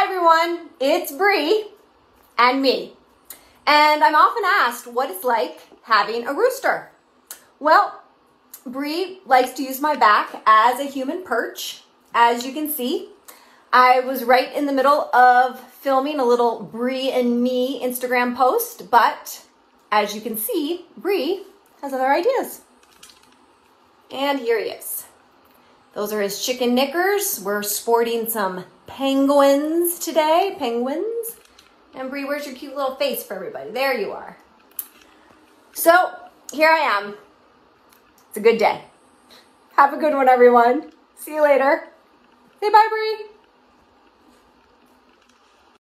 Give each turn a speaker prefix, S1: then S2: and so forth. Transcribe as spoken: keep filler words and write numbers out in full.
S1: everyone, it's Bree and me. And I'm often asked what it's like having a rooster. Well, Bree likes to use my back as a human perch, as you can see. I was right in the middle of filming a little Bree and me Instagram post, but as you can see, Bree has other ideas. And here he is. Those are his chicken knickers. We're sporting some penguins today, penguins. And Bree, where's your cute little face for everybody? There you are. So here I am. It's a good day. Have a good one, everyone. See you later. Say bye, Bree.